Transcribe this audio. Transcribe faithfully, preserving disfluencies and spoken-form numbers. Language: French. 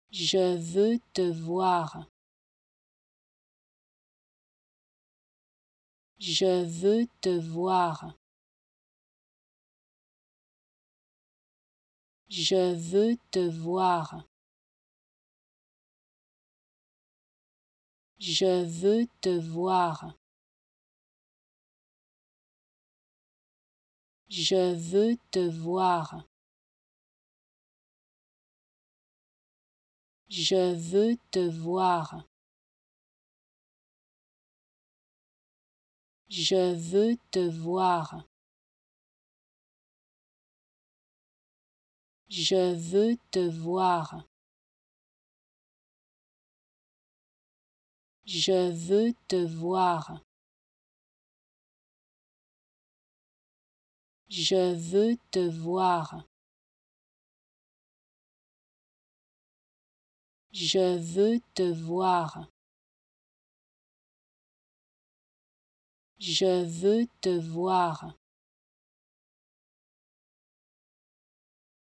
Je veux te voir. Je veux te voir. Je veux te voir. Je veux te voir. Je veux te voir. Je veux te voir. Je veux te voir. Je veux te voir. Je veux te voir. Je veux te voir. Je veux te voir. Je veux te voir.